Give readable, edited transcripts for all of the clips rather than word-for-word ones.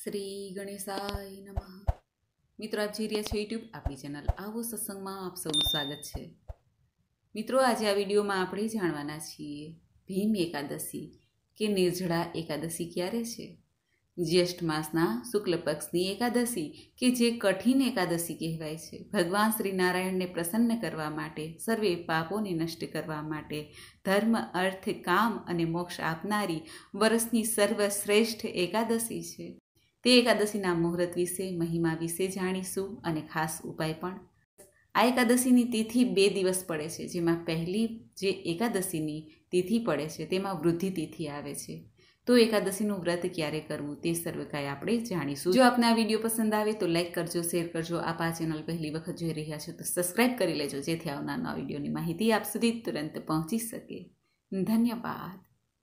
શ્રી ગણેશાય નમઃ। મિત્રો, આપ જોઈ રહ્યા છો યુટ્યુબ આપણી ચેનલ આવો સત્સંગમાં આપ સૌનું સ્વાગત છે। મિત્રો, આજે આ વિડીયોમાં આપણે જાણવાના છીએ ભીમ એકાદશી કે નિર્જળા એકાદશી ક્યારે છે। જ્યેષ્ઠ માસના શુક્લ પક્ષની એકાદશી કે જે કઠિન એકાદશી કહેવાય છે। ભગવાન શ્રી નારાયણને પ્રસન્ન કરવા માટે, સર્વે પાપોને નષ્ટ કરવા માટે, ધર્મ અર્થ કામ અને મોક્ષ આપનારી વર્ષની સર્વશ્રેષ્ઠ એકાદશી છે। તે એકાદશીના મુહૂર્ત વિશે, મહિમા વિશે જાણીશું અને ખાસ ઉપાય પણ। આ એકાદશીની તિથિ 2 દિવસ પડે છે, જેમાં પહેલી જે એકાદશીની તિથિ પડે છે તેમાં વૃદ્ધિ તિથિ આવે છે। તો એકાદશીનું વ્રત ક્યારે કરવું તે સર્વ કાંઈ આપણે જાણીશું। જો આપને આ વિડીયો પસંદ આવે તો લાઈક કરજો, શેર કરજો। આપ આ ચેનલ પહેલી વખત જોઈ રહ્યા છો તો સબસ્ક્રાઈબ કરી લેજો, જેથી આવનાર વિડીયોની માહિતી આપ સુધી તુરંત પહોંચી શકે। ધન્યવાદ।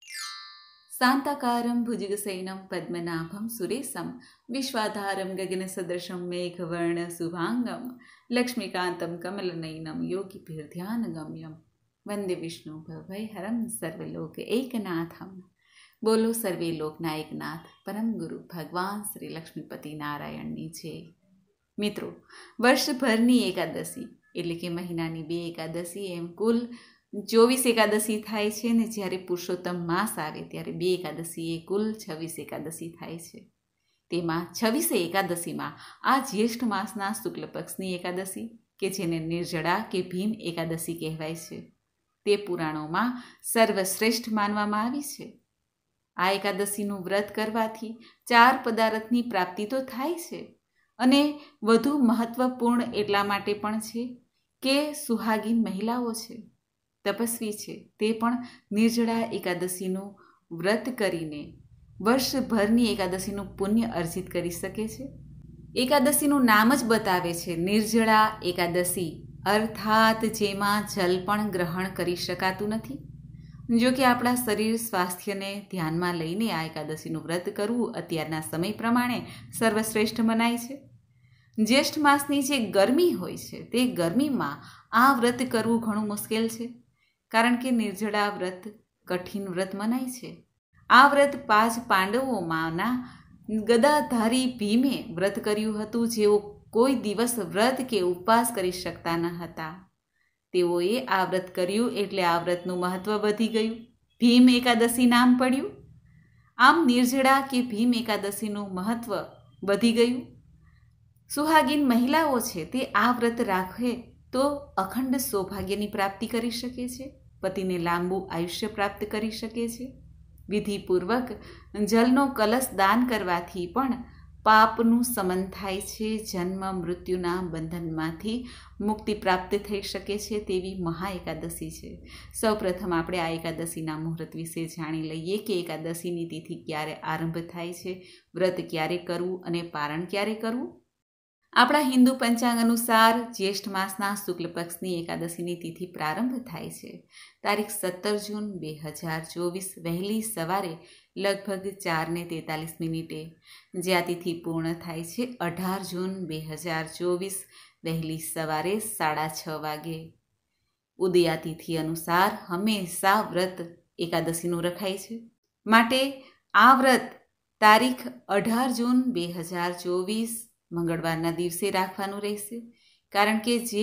શાંતાકારમ ભુજગશયનમ પદ્મનાભમ સુરેશમ વિશ્વાધારમ ગગનસદૃશમ મેઘવર્ણ શુભાંગમ લક્ષ્મીકાંતમ કમલનયનમ યોગીભિર્ધ્યાનગમ્યમ વંદે વિષ્ણુ ભવભયહરમ સર્વલોક એકનાથમ। બોલો સર્વે લોકના એકનાથ પરમ ગુરુ ભગવાન શ્રી લક્ષ્મીપતિ નારાયણની જય। મિત્રો, વર્ષભરની એકાદશી એટલે કે મહિનાની 2 એકાદશી એમ કુલ 24 એકાદશી થાય છે ને જ્યારે પુરુષોત્તમ માસ આવે ત્યારે 2 એકાદશી એ કુલ 26 એકાદશી થાય છે। તેમાં 26 એકાદશીમાં આ જ્યેષ્ઠ માસના શુક્લ પક્ષની એકાદશી કે જેને નિર્જળા કે ભીમ એકાદશી કહેવાય છે, તે પુરાણોમાં સર્વશ્રેષ્ઠ માનવામાં આવી છે। આ એકાદશીનું વ્રત કરવાથી 4 પદાર્થની પ્રાપ્તિ તો થાય છે અને વધુ મહત્વપૂર્ણ એટલા માટે પણ છે કે સુહાગીન મહિલાઓ છે, તપસ્વી છે, તે પણ નિર્જળા એકાદશીનું વ્રત કરીને વર્ષભરની એકાદશીનું પુણ્ય અર્જિત કરી શકે છે। એકાદશીનું નામ જ બતાવે છે નિર્જળા એકાદશી, અર્થાત જેમાં જલ પણ ગ્રહણ કરી શકાતું નથી। જો કે આપણા શરીર સ્વાસ્થ્યને ધ્યાનમાં લઈને આ એકાદશીનું વ્રત કરવું અત્યારના સમય પ્રમાણે સર્વશ્રેષ્ઠ મનાય છે। જ્યેષ્ઠ માસની જે ગરમી હોય છે તે ગરમીમાં આ વ્રત કરવું ઘણું મુશ્કેલ છે, કારણ કે નિર્જળા વ્રત કઠિન વ્રત મનાય છે। આ વ્રત 5 પાંડવોમાંના ગદાધારી ભીમે વ્રત કર્યું હતું, જેઓ કોઈ દિવસ વ્રત કે ઉપવાસ કરી શકતા ન હતા। તેઓએ આ વ્રત કર્યું એટલે આ વ્રતનું મહત્વ વધી ગયું, ભીમ એકાદશી નામ પડ્યું। આમ નિર્જળા કે ભીમ એકાદશીનું મહત્વ વધી ગયું। સુહાગીન મહિલાઓ છે તે આ વ્રત રાખે તો અખંડ સૌભાગ્યની પ્રાપ્તિ કરી શકે છે, પતિને લાંબુ આયુષ્ય પ્રાપ્ત કરી શકે છે। વિધિપૂર્વક જલનો કલશ દાન કરવાથી પણ પાપનું શમન થાય છે, જન્મ મૃત્યુના બંધનમાંથી મુક્તિ પ્રાપ્ત થઈ શકે છે, તેવી મહા એકાદશી છે। સૌપ્રથમ આપણે આ એકાદશીના મુહૂર્ત વિશે જાણી લઈએ કે એકાદશીની તિથિ ક્યારે આરંભ થાય છે, વ્રત ક્યારે કરવું અને પારણ ક્યારે કરવું। આપણા હિન્દુ પંચાંગ અનુસાર જ્યેષ્ઠ માસના શુક્લ પક્ષની એકાદશીની તિથિ પ્રારંભ થાય છે તારીખ 17 જૂન 2024 વહેલી સવારે લગભગ 4:43 જે આ તિથિ પૂર્ણ થાય છે 18 જૂન 2024 વહેલી સવારે 6:30 વાગે। ઉદયા તિથિ અનુસાર હંમેશા વ્રત એકાદશીનું રખાય છે, માટે આ વ્રત તારીખ 18 જૂન 2024 મંગળવારના દિવસે રાખવાનું રહેશે, કારણ કે જે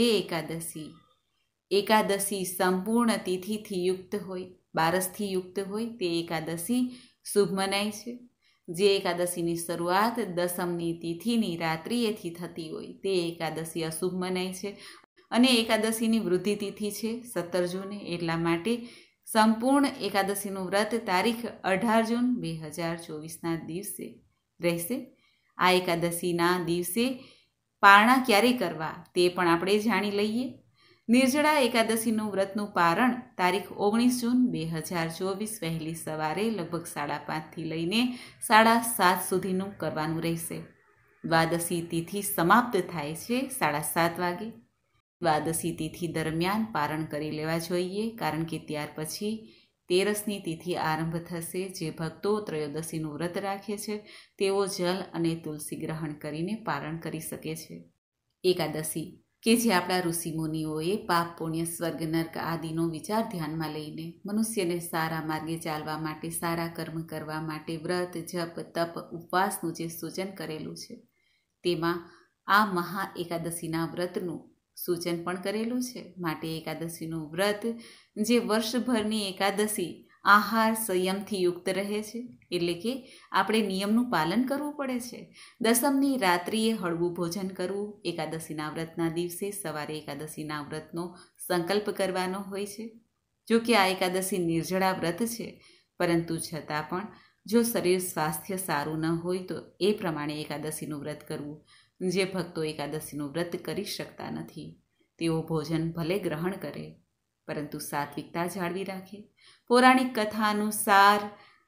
એકાદશી સંપૂર્ણ તિથિથી યુક્ત હોય, બારસથી યુક્ત હોય તે એકાદશી શુભ મનાય છે। જે એકાદશીની શરૂઆત દસમની તિથિની રાત્રિએથી થતી હોય તે એકાદશી અશુભ મનાય છે અને એકાદશીની વૃદ્ધિ તિથિ છે 17 જૂને, એટલા માટે સંપૂર્ણ એકાદશીનું વ્રત તારીખ 18 જૂન 2024ના દિવસે રહેશે। આ એકાદશીના દિવસે પારણા ક્યારે કરવા તે પણ આપણે જાણી લઈએ। નિર્જળા એકાદશીનું વ્રતનું પારણ તારીખ 19 જૂન 2024 વહેલી સવારે લગભગ 5:30થી લઈને 7:30 સુધીનું કરવાનું રહેશે। દ્વાદશી તિથિ સમાપ્ત થાય છે 7:30 વાગે। દ્વાદશી તિથિ દરમિયાન પારણ કરી લેવા જોઈએ, કારણ કે ત્યાર પછી 13ની તિથિ આરંભ થશે। જે ભક્તો ત્રયોદશીનું વ્રત રાખે છે તેઓ જલ અને તુલસી ગ્રહણ કરીને પારણ કરી શકે છે। એકાદશી કે જે આપણા ઋષિમુનિઓએ પાપ પુણ્ય સ્વર્ગ નર્ક આદિનો વિચાર ધ્યાનમાં લઈને મનુષ્યને સારા માર્ગે ચાલવા માટે, સારા કર્મ કરવા માટે વ્રત, જપ, તપ, ઉપવાસનું જે સૂચન કરેલું છે તેમાં આ મહા એકાદશીના વ્રતનું સૂચન પણ કરેલું છે. માટે એકાદશીનું વ્રત જે વર્ષભરની એકાદશી આહાર સંયમથી યુક્ત રહે છે, એટલે કે આપણે નિયમનું પાલન કરવું પડે છે. દસમની રાત્રિએ હળવું ભોજન કરવું, એકાદશીના વ્રતના દિવસે સવારે એકાદશીના વ્રતનો સંકલ્પ કરવાનો હોય છે. જો કે આ એકાદશી નિર્જળા વ્રત છે, પરંતુ છતાં પણ જો શરીર સ્વાસ્થ્ય સારું ન હોય તો એ પ્રમાણે એકાદશીનું વ્રત કરવું. જે ભક્તો એકાદશીનું વ્રત કરી શકતા નથી તેઓ ભોજન ભલે ગ્રહણ કરે પરંતુ સાત્વિકતા જાળવી રાખે. પૌરાણિક કથા અનુસાર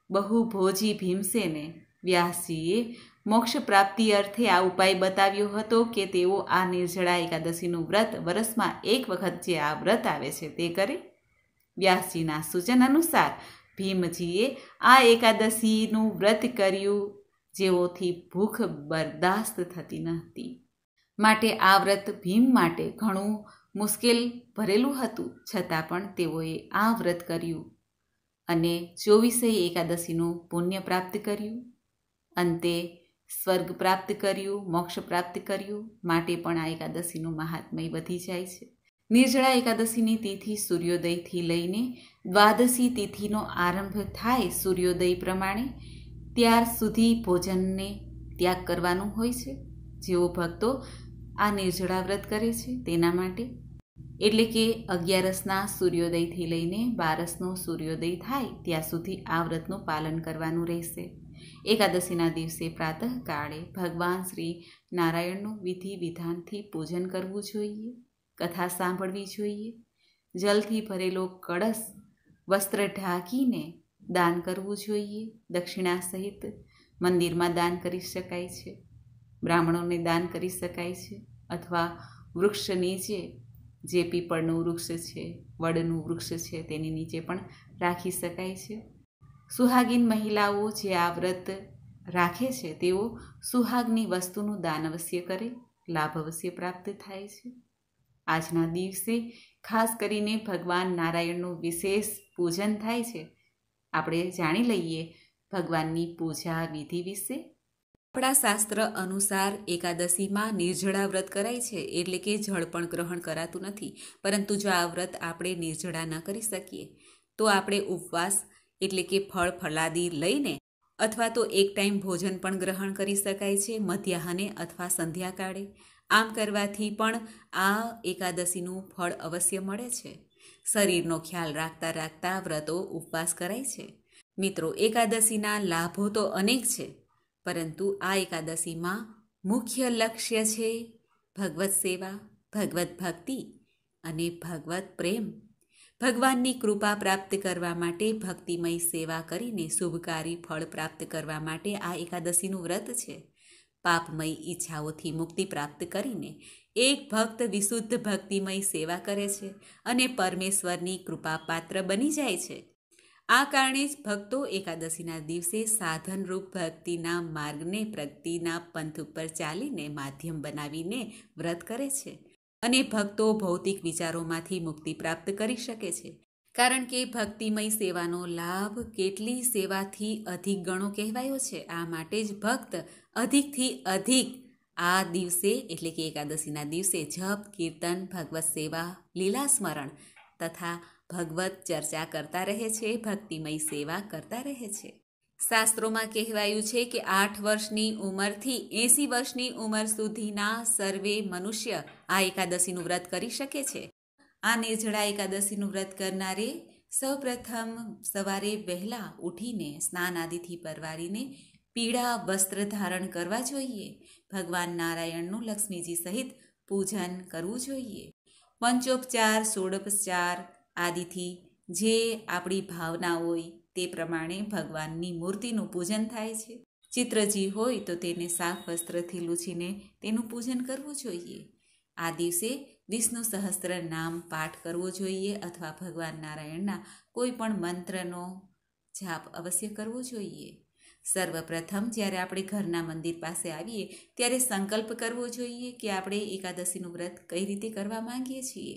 બહુભોજી ભીમસેને વ્યાસજીએ મોક્ષ પ્રાપ્તિ અર્થે આ ઉપાય બતાવ્યો હતો કે તેઓ આ નિર્જળા એકાદશીનું વ્રત વર્ષમાં એક વખત જે આ વ્રત આવે છે તે કરે. વ્યાસજીના સૂચન અનુસાર ભીમજીએ આ એકાદશીનું વ્રત કર્યું, જેઓથી ભૂખ બરદાસ્ત થતી નહોતી. માટે આ વ્રત ભીમ માટે ઘણું મુશ્કેલ ભરેલું હતું, છતાં પણ તેઓએ આ વ્રત કર્યું અને 24 એકાદશીનું પુણ્ય પ્રાપ્ત કર્યું. અંતે સ્વર્ગ પ્રાપ્ત કર્યું, મોક્ષ પ્રાપ્ત કર્યું. માટે પણ આ એકાદશીનું મહાત્મય વધી જાય છે. નિર્જળા એકાદશીની તિથિ સૂર્યોદયથી લઈને દ્વાદશી તિથિનો આરંભ થાય સૂર્યોદય પ્રમાણે, ત્યાર સુધી ભોજનને ત્યાગ કરવાનું હોય છે. જેઓ ભક્તો આ નિર્જળા વ્રત કરે છે તેના માટે, એટલે કે 11ના સૂર્યોદયથી લઈને 12નો સૂર્યોદય થાય ત્યાં સુધી આ વ્રતનું પાલન કરવાનું રહેશે. એકાદશીના દિવસે પ્રાતઃકાળે ભગવાન શ્રી નારાયણનું વિધિ વિધાનથી પૂજન કરવું જોઈએ, કથા સાંભળવી જોઈએ. જલથી ભરેલો કળશ વસ્ત્ર ઢાંકીને દાન કરવું જોઈએ. દક્ષિણા સહિત મંદિરમાં દાન કરી શકાય છે, બ્રાહ્મણોને દાન કરી શકાય છે, અથવા વૃક્ષ નીચે, જે પીપળનું વૃક્ષ છે, વડનું વૃક્ષ છે તેની નીચે પણ રાખી શકાય છે. સુહાગીન મહિલાઓ જે આ વ્રત રાખે છે તેઓ સુહાગની વસ્તુનું દાન અવશ્ય કરે, લાભ અવશ્ય પ્રાપ્ત થાય છે. આજના દિવસે ખાસ કરીને ભગવાન નારાયણનું વિશેષ પૂજન થાય છે. આપણે જાણી લઈએ ભગવાનની પૂજા વિધિ વિશે. આપણા શાસ્ત્ર અનુસાર એકાદશીમાં નિર્જળા વ્રત કરાય છે, એટલે કે જળ પણ ગ્રહણ કરાતું નથી. પરંતુ જો આ વ્રત આપણે નિર્જળા ન કરી શકીએ તો આપણે ઉપવાસ એટલે કે ફળ ફલાદી લઈને અથવા તો એક ટાઈમ ભોજન પણ ગ્રહણ કરી શકાય છે, મધ્યાહને અથવા સંધ્યાકાળે. આમ કરવાથી પણ આ એકાદશીનું ફળ અવશ્ય મળે છે. શરીરનો ખ્યાલ રાખતા રાખતા વ્રતો ઉપવાસ કરાય છે. મિત્રો, એકાદશીના લાભો તો અનેક છે, પરંતુ આ એકાદશીમાં મુખ્ય લક્ષ્ય છે ભગવત સેવા, ભગવત ભક્તિ અને ભગવત પ્રેમ. ભગવાનની કૃપા પ્રાપ્ત કરવા માટે ભક્તિમય સેવા કરીને શુભકારી ફળ પ્રાપ્ત કરવા માટે આ એકાદશીનું વ્રત છે. પાપમય ઈચ્છાઓથી મુક્તિ પ્રાપ્ત કરીને એક ભક્ત વિશુદ્ધ ભક્તિમય સેવા કરે છે અને પરમેશ્વરની કૃપાપાત્ર બની જાય છે. આ કારણે જ ભક્તો એકાદશીના દિવસે સાધનરૂપ ભક્તિના માર્ગને પ્રગતિના પંથ ઉપર ચાલીને માધ્યમ બનાવીને વ્રત કરે છે અને ભક્તો ભૌતિક વિચારોમાંથી મુક્તિ પ્રાપ્ત કરી શકે છે. કારણ કે ભક્તિમય સેવાનો લાભ કેટલી સેવાથી અધિક ગણો કહેવાયો છે. આ માટે જ ભક્ત અધિકથી અધિક આ દિવસે એટલે કે એકાદશીના દિવસે જપ, કીર્તન, ભગવત સેવા, લીલા સ્મરણ તથા ભગવત ચર્ચા કરતા રહે છે, ભક્તિમય સેવા કરતા રહે છે. શાસ્ત્રોમાં કહેવાયું છે કે 8 વર્ષની ઉંમરથી 80 વર્ષની ઉંમર સુધીના સર્વે મનુષ્ય આ એકાદશીનું વ્રત કરી શકે છે. આ નિર્જળા એકાદશીનું વ્રત કરનારે સૌપ્રથમ સવારે વહેલા ઉઠીને સ્નાન આદિથી પરવારીને પીળા વસ્ત્ર ધારણ કરવા જોઈએ. ભગવાન નારાયણનું લક્ષ્મીજી સહિત પૂજન કરવું જોઈએ. પંચોપચાર, ષોડોપચાર આદિથી જે આપણી ભાવના હોય તે પ્રમાણે ભગવાનની મૂર્તિનું પૂજન થાય છે. ચિત્રજી હોય તો તેને સાફ વસ્ત્રથી લૂછીને તેનું પૂજન કરવું જોઈએ. આ દિવસે વિષ્ણુ સહસ્ત્ર નામ પાઠ કરવો જોઈએ અથવા ભગવાન નારાયણના કોઈ પણ મંત્રનો જાપ અવશ્ય કરવો જોઈએ. સર્વપ્રથમ જ્યારે આપણે ઘરના મંદિર પાસે આવીએ ત્યારે સંકલ્પ કરવો જોઈએ કે આપણે એકાદશીનું વ્રત કઈ રીતે કરવા માંગીએ છીએ.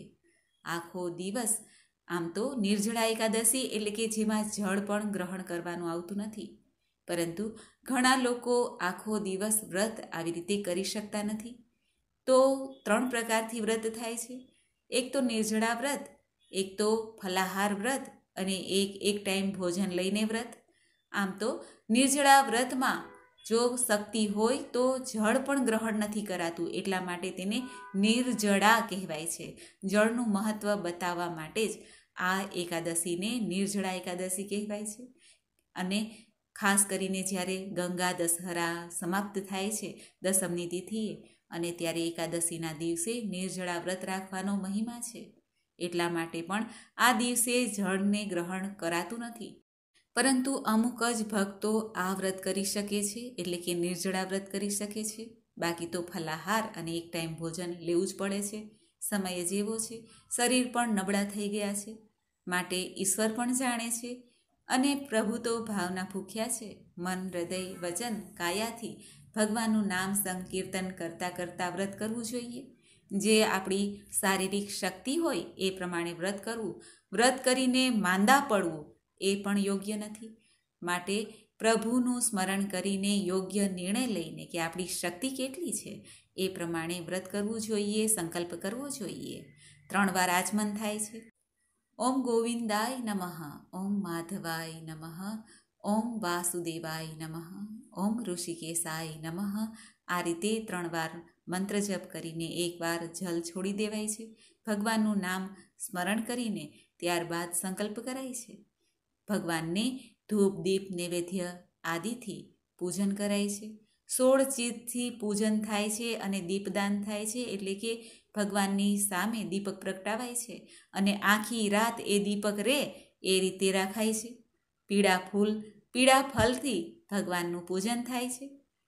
આખો દિવસ આમ તો નિર્જળા એકાદશી એટલે કે જેમાં જળ પણ ગ્રહણ કરવાનું આવતું નથી, પરંતુ ઘણા લોકો આખો દિવસ વ્રત આવી રીતે કરી શકતા નથી. તો 3 પ્રકારથી વ્રત થાય છે. એક તો નિર્જળા વ્રત, એક તો ફલાહાર વ્રત અને એક ટાઈમ ભોજન લઈને વ્રત. આમ તો નિર્જળા વ્રતમાં જો શક્તિ હોય તો જળ પણ ગ્રહણ નથી કરાતું, એટલા માટે તેને નિર્જળા કહેવાય છે. જળનું મહત્ત્વ બતાવવા માટે જ આ એકાદશીને નિર્જળા એકાદશી કહેવાય છે. અને ખાસ કરીને જ્યારે ગંગા દશહરા સમાપ્ત થાય છે દસમની તિથિએ, અને ત્યારે એકાદશીના દિવસે નિર્જળા વ્રત રાખવાનો મહિમા છે. એટલા માટે પણ આ દિવસે જળને ગ્રહણ કરાતું નથી, પરંતુ અમુક જ ભક્તો આ વ્રત કરી શકે છે, એટલે કે નિર્જળા વ્રત કરી શકે છે. બાકી તો ફલાહાર અને એક ટાઈમ ભોજન લેવું જ પડે છે. સમય જેવો છે, શરીર પણ નબળા થઈ ગયા છે, માટે ઈશ્વર પણ જાણે છે અને પ્રભુ તો ભાવના ભૂખ્યા છે. મન, હૃદય, વચન, કાયાથી ભગવાનનું નામ સંકીર્તન કરતાં કરતાં વ્રત કરવું જોઈએ. જે આપણી શારીરિક શક્તિ હોય એ પ્રમાણે વ્રત કરવું. વ્રત કરીને માંદા પડવું એ પણ યોગ્ય નથી. માટે પ્રભુનું સ્મરણ કરીને યોગ્ય નિર્ણય લઈને કે આપણી શક્તિ કેટલી છે એ પ્રમાણે વ્રત કરવું જોઈએ, સંકલ્પ કરવો જોઈએ. 3 વાર આચમન થાય છે. ઓમ ગોવિંદાય નમઃ, ઓમ માધવાય નમઃ, ઓમ વાસુદેવાય નમઃ, ઓમ ઋષિકેશાય નમઃ. આ રીતે 3 વાર મંત્ર જપ કરીને 1 વાર જલ છોડી દેવાય છે. ભગવાનનું નામ સ્મરણ કરીને ત્યારબાદ સંકલ્પ કરાય છે. ભગવાનને ધૂપ, દીપ, નૈવેદ્ય આદિથી પૂજન કરાય છે. 16 ચીજથી પૂજન થાય છે અને દીપદાન થાય છે, એટલે કે ભગવાનની સામે દીપક પ્રગટાવાય છે અને આખી રાત એ દીપક રહે એ રીતે રાખાય છે. પીળા ફૂલ, પીળા ફલથી ભગવાનનું પૂજન થાય છે.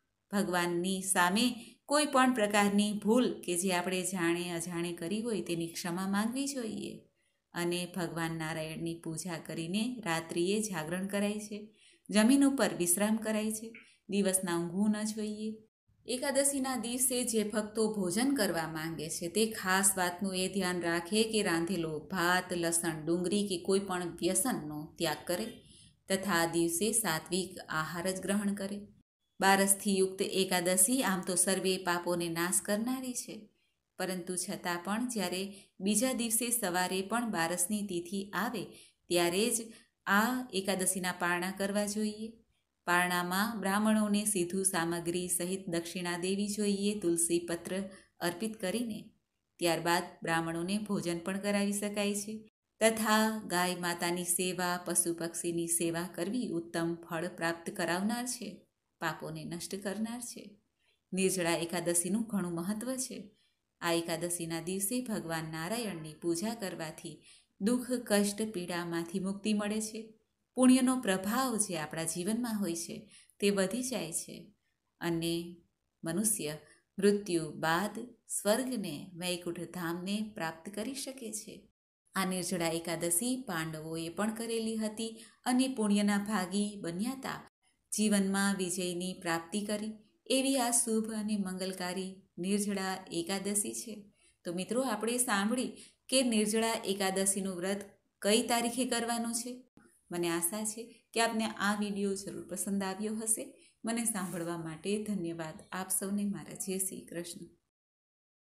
ભગવાનની સામે કોઈ પણ પ્રકારની ભૂલ કે જે આપણે જાણે અજાણે કરી હોય તેની ક્ષમા માંગવી જોઈએ. અને ભગવાન નારાયણની પૂજા કરીને રાત્રિએ જાગરણ કરાય છે. જમીન ઉપર વિશ્રામ કરાય છે. દિવસના ઊંઘવું ન જોઈએ. એકાદશીના દિવસે જે ભક્તો ભોજન કરવા માંગે છે તે ખાસ વાતનું એ ધ્યાન રાખે કે રાંધેલો ભાત, લસણ, ડુંગળી કે કોઈ પણ વ્યસનનો ત્યાગ કરે તથા આ દિવસે સાત્વિક આહાર જ ગ્રહણ કરે. બારસથી યુક્ત એકાદશી આમ તો સર્વે પાપોને નાશ કરનારી છે, પરંતુ છતાં પણ જ્યારે બીજા દિવસે સવારે પણ બારસની તિથિ આવે ત્યારે જ આ એકાદશીના પારણા કરવા જોઈએ. પારણામાં બ્રાહ્મણોને સીધું સામગ્રી સહિત દક્ષિણા દેવી જોઈએ. તુલસી પત્ર અર્પિત કરીને ત્યારબાદ બ્રાહ્મણોને ભોજન પણ કરાવી શકાય છે. તથા ગાય માતાની સેવા, પશુ પક્ષીની સેવા કરવી ઉત્તમ ફળ પ્રાપ્ત કરાવનાર છે, પાપોને નષ્ટ કરનાર છે. નિર્જળા એકાદશીનું ઘણું મહત્વ છે. આ એકાદશીના દિવસે ભગવાન નારાયણની પૂજા કરવાથી દુઃખ, કષ્ટ, પીડામાંથી મુક્તિ મળે છે. પુણ્યનો પ્રભાવ જે આપણા જીવનમાં હોય છે તે વધી જાય છે અને મનુષ્ય મૃત્યુ બાદ સ્વર્ગને, વૈકુંઠ ધામને પ્રાપ્ત કરી શકે છે. આ નિર્જળા એકાદશી પાંડવોએ પણ કરેલી હતી અને પુણ્યના ભાગી બન્યા હતા. જીવનમાં વિજયની પ્રાપ્તિ કરી એવી આ શુભ અને મંગલકારી નિર્જળા એકાદશી છે. તો મિત્રો, આપણે સાંભળી કે નિર્જળા એકાદશીનું વ્રત કઈ તારીખે કરવાનું છે. મને આશા છે કે આપને આ વિડીયો જરૂર પસંદ આવ્યો હશે. મને સાંભળવા માટે ધન્યવાદ. આપ સૌને મારા જય શ્રી કૃષ્ણ.